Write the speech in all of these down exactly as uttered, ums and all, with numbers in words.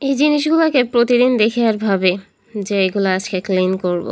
এই জিনিসগুলোকে প্রতিদিন দেখে আর ভাবে যে এগুলো আজকে ক্লিন করব।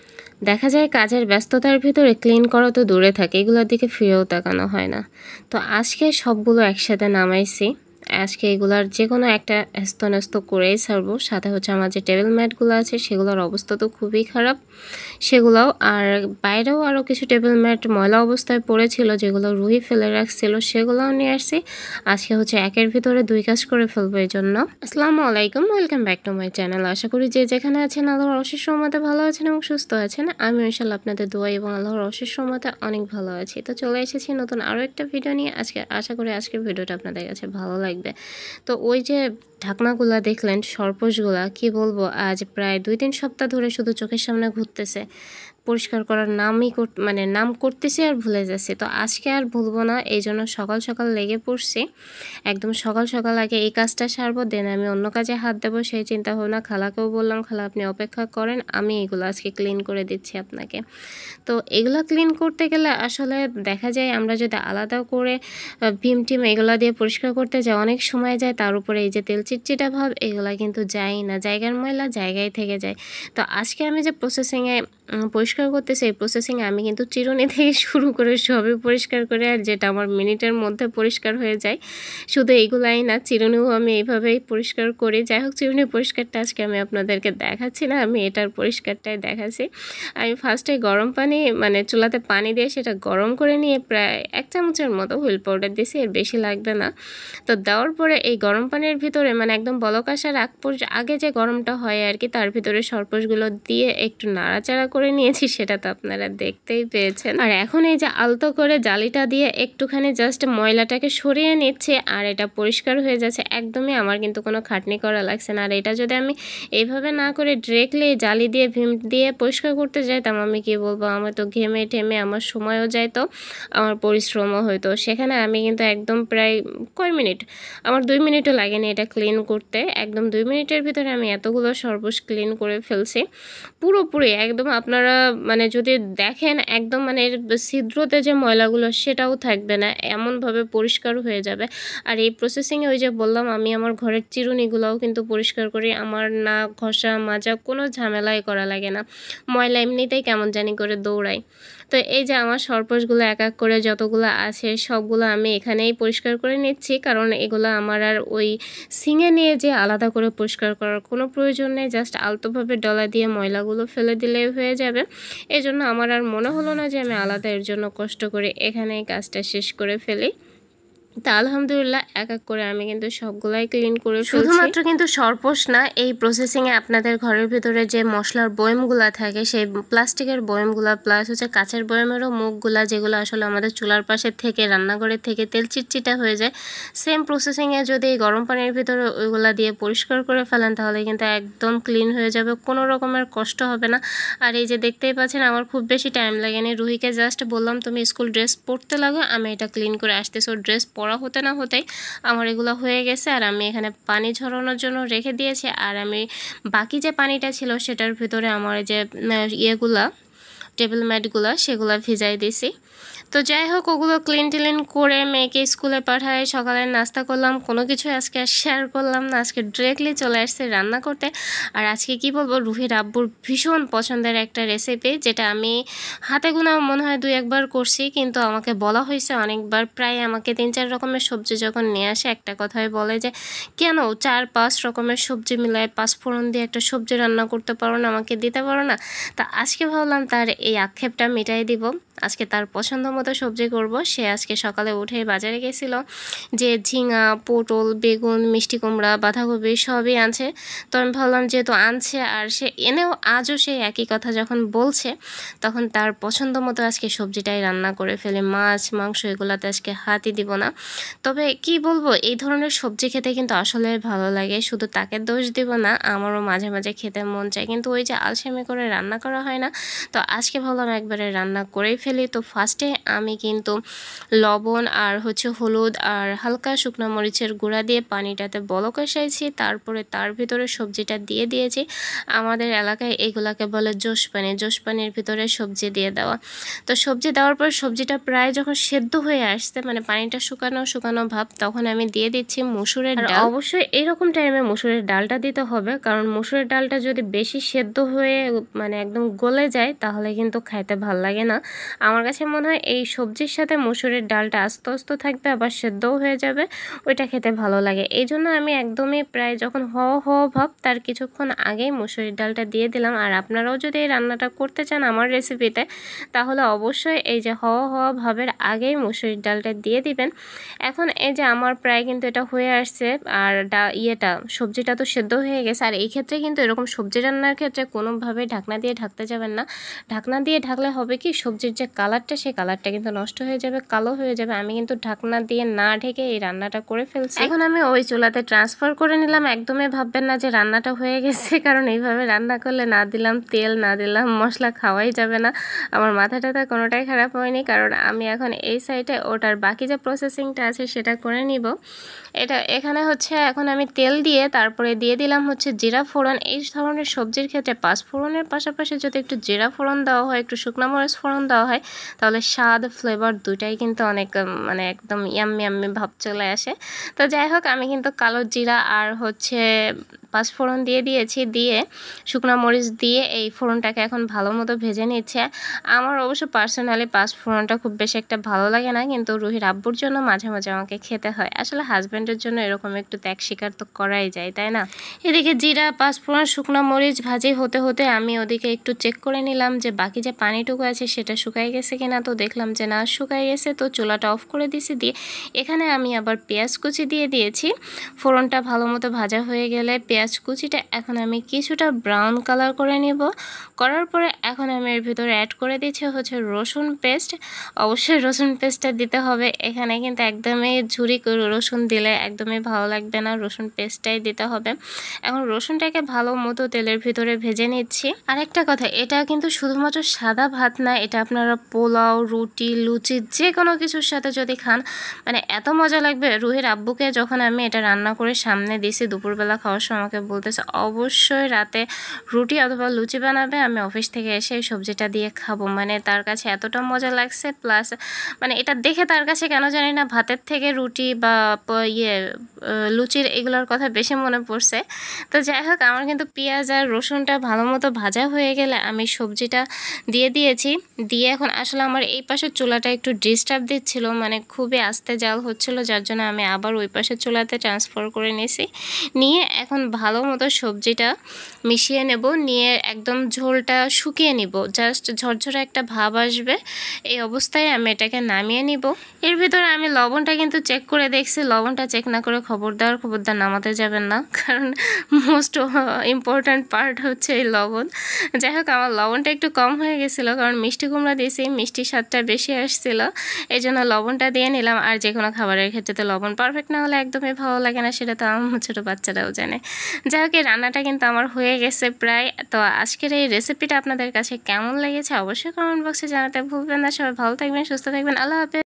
দেখা যায় কাজের ব্যস্ততার ভিতরে ক্লিন করা তো দূরে থাকে, এগুলোর দিকে ফিরেও তাকানো হয় না। তো আজকে সবগুলো একসাথে নামাইছি। আজকে এগুলার যে কোনো একটা স্তন্যস্ত করেই ছাড়বো। সাথে হচ্ছে আমার যে টেবিল ম্যাটগুলো আছে সেগুলোর অবস্থা তো খুবই খারাপ, সেগুলোও। আর বাইরেও আরও কিছু টেবিল ম্যাট ময়লা অবস্থায় পড়েছিল যেগুলো রুহি ফেলে রাখছিল, সেগুলোও নিয়ে আসছি। আজকে হচ্ছে একের ভিতরে দুই কাজ করে ফেলবো এই জন্য। আসসালামু আলাইকুম, welcome back to my channel. আশা করি যে যেখানে আছেন আল্লাহর অশেষ রহমতে ভালো আছেন এবং সুস্থ আছেন। আমি ইনশাআল্লাহ আপনাদের দোয়া এবং আল্লাহর অশেষ রহমতে অনেক ভালো আছি। তো চলে এসেছি নতুন আরও একটা ভিডিও নিয়ে। আজকে আশা করি আজকের ভিডিওটা আপনাদের কাছে ভালো লাগবে। তো ওই যে ঢাকনাগুলা দেখলেন, সরপোশগুলা, কি বলবো, আজ প্রায় দুই তিন সপ্তাহ ধরে শুধু চোখের সামনে ঘুরতেছে। পরিষ্কার করার নামই মানে নাম করতেছি আর ভুলে যাচ্ছি। তো আজকে আর ভুলবো না, এই জন্য সকাল সকাল লেগে পড়ছি। একদম সকাল সকাল আগে এই কাজটা সারবো, দেন আমি অন্য কাজে হাত দেবো সেই চিন্তা ভাবনা। খালাকেও বললাম, খালা আপনি অপেক্ষা করেন, আমি এগুলো আজকে ক্লিন করে দিচ্ছি আপনাকে। তো এগুলো ক্লিন করতে গেলে আসলে দেখা যায় আমরা যদি আলাদা করে ভিম টিম এগুলো দিয়ে পরিষ্কার করতে যাই অনেক সময় যায়। তার উপরে এই যে তেল চিটচিটা ভাব, এগুলো কিন্তু যায় না, জায়গার ময়লা জায়গায় থেকে যায়। তো আজকে আমি যে প্রসেসিংয়ে পরিষ্কার করতেছি, এই প্রসেসিংয়ে আমি কিন্তু চিরুনি থেকে শুরু করে সবই পরিষ্কার করে, আর যেটা আমার মিনিটের মধ্যে পরিষ্কার হয়ে যায়। শুধু এইগুলাই না, চিরুনিও আমি এইভাবেই পরিষ্কার করি। যাই হোক, চিরুনি পরিষ্কারটা আজকে আমি আপনাদেরকে দেখাচ্ছি না, আমি এটার পরিষ্কারটাই দেখাচ্ছি। আমি ফার্স্টে গরম পানি মানে চুলাতে পানি দিয়ে সেটা গরম করে নিয়ে প্রায় এক চামচের মতো হুইল পাউডার দিয়েছি, এর বেশি লাগবে না। তো দেওয়ার পরে এই গরম পানির ভিতরে মানে একদম বলক আসার আগ পর্যন্ত আগে যে গরমটা হয় আর কি, তার ভিতরে সরপোশগুলো দিয়ে একটু নাড়াচাড়া করে নিয়েছি, সেটা তো আপনারা দেখতেই পেয়েছেন। আর এখন এই যে আলতো করে জালিটা দিয়ে একটুখানি জাস্ট ময়লাটাকে সরিয়ে নিচ্ছে, আর এটা পরিষ্কার হয়ে যাচ্ছে। একদমই আমার কিন্তু কোনো খাটনি করা লাগছে না। আর এটা যদি আমি এইভাবে না করে ডিরেক্টলি জালি দিয়ে ভিম দিয়ে পরিষ্কার করতে যাইতাম, আমি কি বলবো, আমার তো ঘেমে ঠেমে আমার সময়ও যাইতো, আমার পরিশ্রমও হইতো। সেখানে আমি কিন্তু একদম প্রায় কয় মিনিট, আমার দুই মিনিটও লাগেনি এটা ক্লিন করতে। একদম দুই মিনিটের ভিতরে আমি এতগুলো সরপোশ ক্লিন করে ফেলছি পুরোপুরি। একদম আপনারা মানে যদি দেখেন একদম মানে ছিদ্রতে যে ময়লাগুলো সেটাও থাকবে না, এমনভাবে পরিষ্কার হয়ে যাবে। আর এই প্রসেসিংয়ে ওই যে বললাম, আমি আমার ঘরের চিরুনিগুলোও কিন্তু পরিষ্কার করি। আমার না ঘষা মাজা কোনো ঝামেলাই করা লাগে না, ময়লা এমনিতেই কেমন জানি করে দৌড়াই। তো এই যে আমার সরপোশগুলো এক এক করে যতগুলো আছে সবগুলো আমি এখানেই পরিষ্কার করে নিচ্ছি, কারণ এগুলো আমার আর ওই সিঙে নিয়ে যে আলাদা করে পরিষ্কার করার কোনো প্রয়োজন নেই। জাস্ট আলতোভাবে ডলা দিয়ে ময়লাগুলো ফেলে দিলেই হয়ে যাবে। এই জন্য আমার আর মনে হলো না যে আমি আলাদা এর জন্য কষ্ট করে এখানেই কাজটা শেষ করে ফেলি। তা আলহামদুলিল্লাহ এক এক করে আমি কিন্তু সবগুলাই ক্লিন করে ফেলছি। শুধুমাত্র কিন্তু সরপোশ না, এই প্রসেসিংয়ে আপনাদের ঘরের ভিতরে যে মশলার বয়মগুলা থাকে সেই প্লাস্টিকের বয়মগুলা প্লাস হচ্ছে কাঁচের বয়মেরও মুখগুলা, যেগুলো আসলে আমাদের চুলার পাশে থেকে রান্নাঘরের থেকে তেল চিটচিটা হয়ে যায়, সেম প্রসেসিংয়ে যদি এই গরম পানির ভিতরে ওইগুলা দিয়ে পরিষ্কার করে ফেলেন তাহলে কিন্তু একদম ক্লিন হয়ে যাবে, কোনো রকমের কষ্ট হবে না। আর এই যে দেখতেই পাচ্ছেন আমার খুব বেশি টাইম লাগেনি। রুহিকে জাস্ট বললাম তুমি স্কুল ড্রেস পরতে লাগো, আমি এটা ক্লিন করে আসতেছি। ওর ড্রেস পরা হতে না হতেই আমার এগুলো হয়ে গেছে। আর আমি এখানে পানি ঝরানোর জন্য রেখে দিয়েছি, আর আমি বাকি যে পানিটা ছিল সেটার ভিতরে আমার যে ইয়েগুলা টেবিল ম্যাটগুলো সেগুলো ভিজাই দিছি। তো যাই হোক, ওগুলো ক্লিন টিলিন করে মেয়েকে স্কুলে পাঠায়, সকালে নাস্তা করলাম, কোনো কিছু আজকে আর শেয়ার করলাম না। আজকে ডিরেক্টলি চলে আসছে রান্না করতে। আর আজকে কি বলবো, রুহির আব্বুর ভীষণ পছন্দের একটা রেসিপি, যেটা আমি হাতে গোনা মনে হয় দুই একবার করছি, কিন্তু আমাকে বলা হয়েছে অনেকবার। প্রায় আমাকে তিন চার রকমের সবজি যখন নিয়ে আসে একটা কথাই বলে যে কেন চার পাঁচ রকমের সবজি মিলায় পাঁচ ফোড়ন দিয়ে একটা সবজি রান্না করতে পারো না, আমাকে দিতে পারো না। তা আজকে ভাবলাম তার এই আক্ষেপটা মিটাই দিব, আজকে তার পছন্দ মতো সবজি করব। সে আজকে সকালে উঠে বাজারে গেছিল, যে ঝিঙা, পটল, বেগুন, মিষ্টি কুমড়া, বাঁধাকপি সবই আনছে। তো আমি ভাবলাম যেহেতু আনছে আর সে এনেও আজও সে একই কথা যখন বলছে, তখন তার পছন্দ মতো আজকে সবজিটাই রান্না করে ফেলে। মাছ মাংস এগুলাতে আজকে হাতই দিব না। তবে কি বলবো, এই ধরনের সবজি খেতে কিন্তু আসলে ভালো লাগে, শুধু তাকে দোষ দিব না, আমারও মাঝে মাঝে খেতে মন চায়, কিন্তু ওই যে আলসেমি করে রান্না করা হয় না। তো আজকে ভাবলাম একবারে রান্না করেই ফেলি। তো ফার্স্টে আমি কিন্তু লবণ আর হচ্ছে হলুদ আর হালকা শুকনো মরিচের গুঁড়া দিয়ে পানিটাতে বলক এসাইছি, তারপরে তার ভিতরে সবজিটা দিয়ে দিয়েছি। আমাদের এলাকায় এগুলাকে বলে জোশ পানি, জোশ পানির ভিতরে সবজি দিয়ে দেওয়া। তো সবজি দেওয়ার পর সবজিটা প্রায় যখন সেদ্ধ হয়ে আসছে, মানে পানিটা শুকানো শুকানো ভাব, তখন আমি দিয়ে দিচ্ছি মুসুরের ডাল। অবশ্যই এরকম টাইমে মুসুরের ডালটা দিতে হবে, কারণ মুসুরের ডালটা যদি বেশি সেদ্ধ হয়ে মানে একদম গলে যায় তাহলে কিন্তু খাইতে ভাল লাগে না। আমার কাছে মনে হয় এই সবজির সাথে মুসুরের ডালটা আস্তে আস্তে থাকবে, আবার সেদ্ধও হয়ে যাবে, ওইটা খেতে ভালো লাগে। এই জন্য আমি একদমই প্রায় যখন হওয়া হওয়া ভাব তার কিছুক্ষণ আগেই মুসুরির ডালটা দিয়ে দিলাম। আর আপনারাও যদি এই রান্নাটা করতে চান আমার রেসিপিতে, তাহলে অবশ্যই এই যে হওয়া হওয়া ভাবের আগেই মুসুরির ডালটা দিয়ে দিবেন। এখন এই যে আমার প্রায় কিন্তু এটা হয়ে আসছে, আর ডা ইয়েটা সবজিটা তো সেদ্ধ হয়ে গেছে। আর এই ক্ষেত্রে কিন্তু এরকম সবজি রান্নার ক্ষেত্রে কোনোভাবে ঢাকনা দিয়ে ঢাকতে যাবেন না। ঢাকনা দিয়ে ঢাকলে হবে কি, সবজির যে কালারটা সেই কালারটা কিন্তু নষ্ট হয়ে যাবে, কালো হয়ে যাবে। আমি কিন্তু ঢাকনা দিয়ে না ঢেকে এই রান্নাটা করে ফেলছি। এখন আমি ওই চুলাতে ট্রান্সফার করে নিলাম। একদমই ভাববেন না যে রান্নাটা হয়ে গেছে, কারণ এইভাবে রান্না করলে না দিলাম তেল না দিলাম মশলা খাওয়াই যাবে না। আমার মাথাটাতে কোনোটাই খারাপ হয়নি, কারণ আমি এখন এই সাইডে ওটার বাকি যে প্রসেসিংটা আছে সেটা করে নিব। এটা এখানে হচ্ছে এখন আমি তেল দিয়ে তারপরে দিয়ে দিলাম হচ্ছে জিরা ফোড়ন। এই ধরনের সবজির ক্ষেত্রে পাঁচ ফোড়নের পাশাপাশি যদি একটু জিরা ফোড়ন দেওয়া হয়, একটু শুকনো মরিচ ফোড়ন দেওয়া হয়, তাহলে স্বাদ ফ্লেভার দুইটাই কিন্তু অনেক মানে একদম ইয়াম্মি ইয়াম্মি ভাব চলে আসে। তো যাই হোক, আমি কিন্তু কালো জিরা আর হচ্ছে পাঁচ ফোড়ন দিয়ে দিয়েছি, দিয়ে শুকনো মরিচ দিয়ে এই ফোড়নটাকে এখন ভালো মতো ভেজে নিচ্ছে। আমার অবশ্য পার্সোনালি পাঁচ ফোড়নটা খুব বেশি একটা ভালো লাগে না, কিন্তু রুহির আব্বুর জন্য মাঝে মাঝে আমাকে খেতে হয়। আসলে হাজব্যান্ডের জন্য এরকম একটু ত্যাগ স্বীকার তো করাই যায়, তাই না? এদিকে জিরা পাঁচ ফোড়ন শুকনো মরিচ ভাজি হতে হতে আমি ওদিকে একটু চেক করে নিলাম যে বাকি যে পানিটুকু আছে সেটা শুকাই গেছে কিনা। তো দেখলাম যে না, শুকাই গেছে। তো চুলাটা অফ করে দিয়েছি, দিয়ে এখানে আমি আবার পেঁয়াজ কুচি দিয়ে দিয়েছি। ফোড়নটা ভালো মতো ভাজা হয়ে গেলে পেঁয়াজ কুচিটা এখন আমি কিছুটা ব্রাউন কালার করে নিব। করার পরে এখন আমি এর ভিতরে অ্যাড করে দিচ্ছি হচ্ছে রসুন পেস্ট। অবশ্যই রসুন পেস্টটা দিতে হবে। এখানে কিন্তু একদমই ঝুরি করে রসুন দিলে একদমই ভালো লাগবে না, রসুন পেস্টটাই দিতে হবে। এখন রসুনটাকে ভালো মতো তেলের ভিতরে ভেজে নিচ্ছি। আরেকটা কথা, এটা কিন্তু শুধুমাত্র সাদা ভাত না, এটা আপনারা পোলাও, রুটি, লুচি যে কোনো কিছুর সাথে যদি খান মানে এত মজা লাগবে। রুহির আব্বুকে যখন আমি এটা রান্না করে সামনে দিয়েছি দুপুরবেলা খাওয়ার সময়, আমাকে বলতেছে অবশ্যই রাতে রুটি অথবা লুচি বানাবে, আমি অফিস থেকে এসে এই সবজিটা দিয়ে খাবো। মানে তার কাছে এতটা মজা লাগছে, প্লাস মানে এটা দেখে তার কাছে কেন জানি না ভাতের থেকে রুটি বা ইয়ে লুচির এগুলোর কথা বেশি মনে পড়ছে। তো যাই হোক, আমার কিন্তু পেঁয়াজ আর রসুনটা ভালো মতো ভাজা হয়ে গেলে আমি সবজিটা দিয়ে দিয়েছি। দিয়ে এখন আসলে আমার এই পাশের চুলাটা একটু ডিস্টার্ব দিচ্ছিল, মানে খুবই আস্তে জাল হচ্ছিল, যার জন্য আমি আবার ওই পাশের চুলাতে ট্রান্সফার করে নিয়েছি। নিয়ে এখন ভালো মতো সবজিটা মিশিয়ে নেব, নিয়ে একদম ঝোলটা শুকিয়ে নিব, জাস্ট ঝরঝরে একটা ভাব আসবে। এই অবস্থায় আমি এটাকে নামিয়ে নিব। এর ভিতরে আমি লবণটা কিন্তু চেক করে দেখছি, লবণটা চেক না করে খবরদার খবরদার নামাতে যাবেন না, কারণ মোস্ট ইম্পর্ট্যান্ট পার্ট হচ্ছে এই লবণ। যাই হোক, আমার লবণটা একটু কম হয়ে গেছিলো, কারণ মিষ্টি কুমড়া দিয়েছি, মিষ্টি স্বাদটা বেশি আসছিল, এই জন্য লবণটা দিয়ে নিলাম। আর যে কোনো খাবারের ক্ষেত্রে তো লবণ পারফেক্ট না হলে একদমই ভালো লাগে না, সেটা তো আমার ছোটো বাচ্চারাও জানে। যাই হোক, এই রান্নাটা কিন্তু আমার হয়ে গেছে প্রায়। তো আজকের এই রেসিপিটা আপনাদের কাছে কেমন লেগেছে অবশ্যই কমেন্ট বক্সে জানাতে ভুলবেন না। সবাই ভালো থাকবেন, সুস্থ থাকবেন, আল্লাহ হাফেজ।